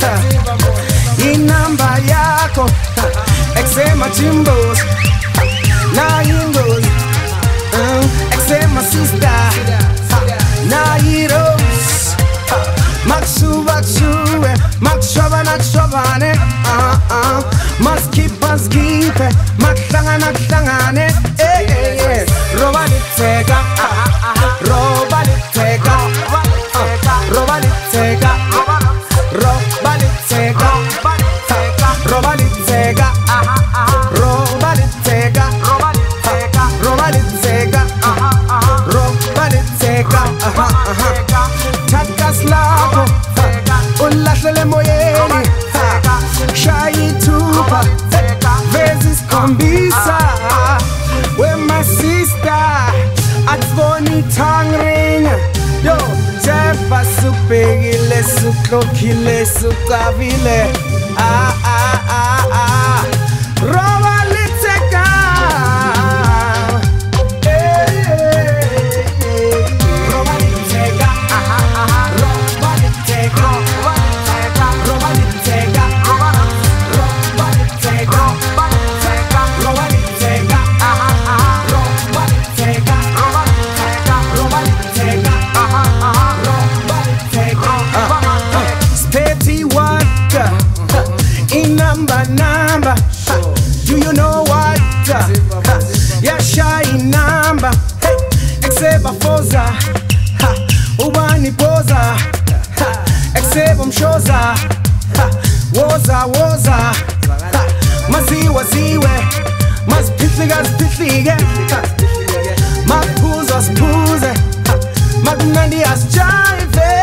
inamba yako eksema jimbos na ingos eksema sister na heroes maksuba ksuwe makshoba na shobane maskipa skipe maklangana klangane roba liteka roba liteka roba liteka roba liteka roba liteka roba liteka roba liteka roba liteka takas lako ulahlele moyeni shayitupa vezis kombisa with my sister atvoni tangring yo jefa supegile suklokile sukavile roba liteka roba liteka roba liteka roba liteka roba liteka roba liteka roba liteka roba liteka speti waka inamba namba do you know what yasha inamba ekseba foza ubani poza ekseba mshoza woza woza maziwa ziwe mazipitliga zipitlige mapuza spuze magnandi asjive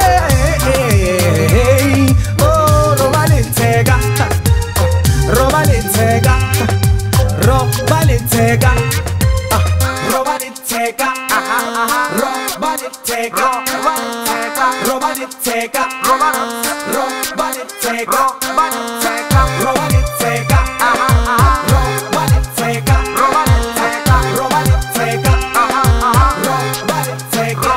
oh roba liteka roba liteka roba liteka roba liteka roba liteka roba liteka roba liteka roba liteka roba liteka roba liteka roba liteka roba liteka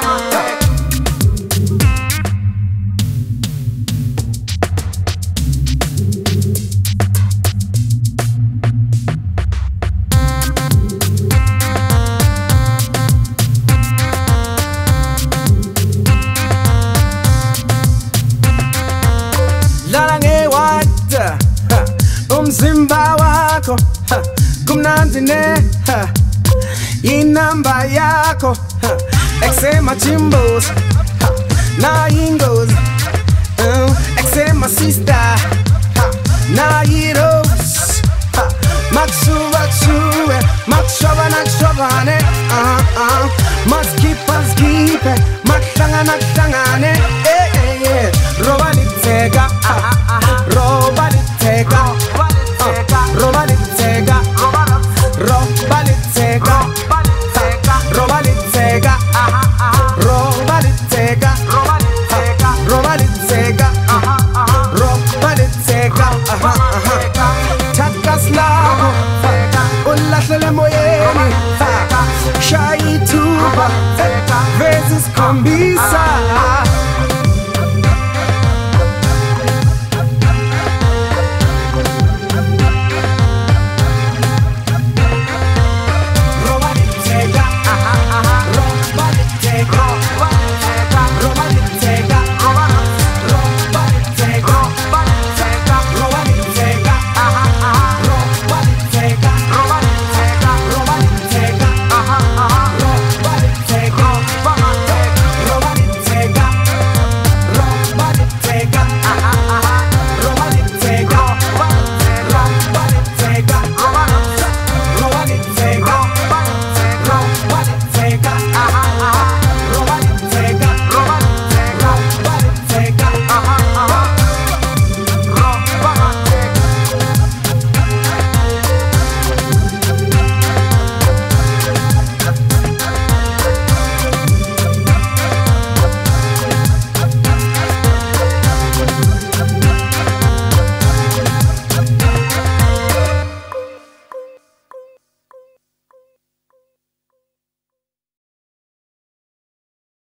lalange wata umzimba wako kumnandi ne inamba yako eksema jimbos na ingos eksema sister na heroes maksuba ksuwe makshoba na shobane maskipa skipe maklangana klangane roba liteka roba liteka roba liteka roba liteka roba liteka roba liteka roba liteka roba liteka takas lako ulahlele moyeni shayitupa vezis kombisa